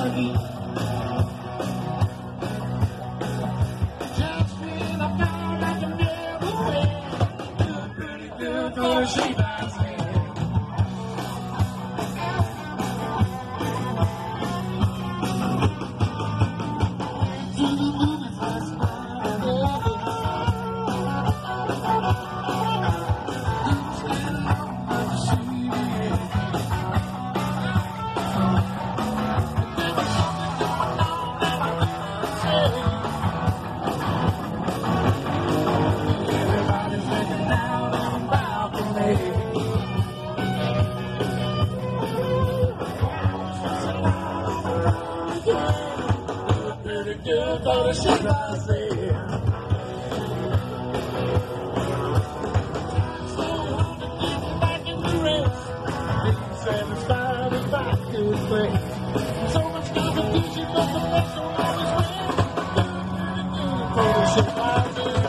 heat. Just when I found I could never win, good, pretty good, for she lies in. Good, for she lies in. Satisfied if I could play. So much competition, but the best don't always win. Good, for the shit lies in.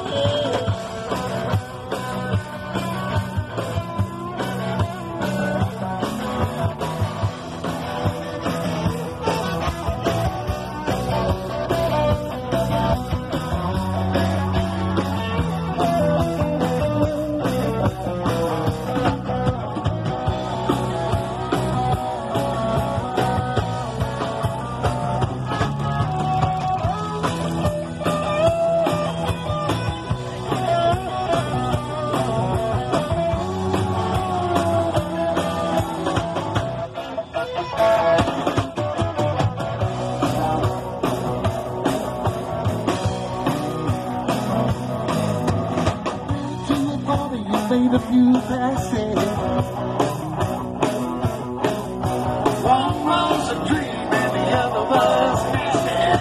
Made a few passes. One was a dream and the other was missing.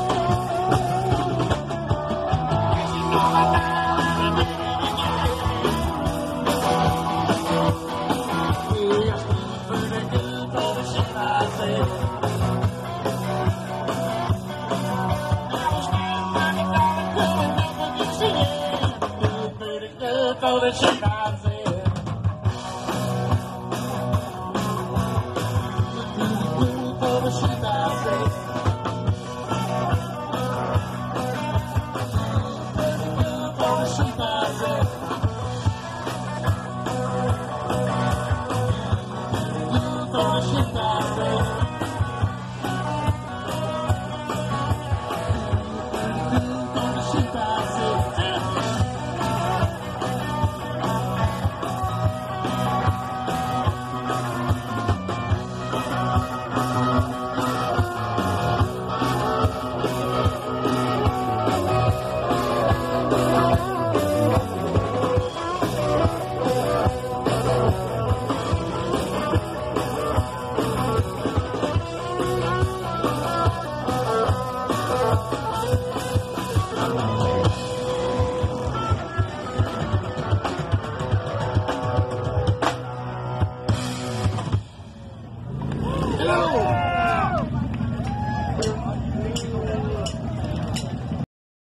You know I died and I did it again. Yeah, pretty good for the shit I said. I was still thinking about it growing up when you see it. Pretty good for the shit I said. For the shit I said.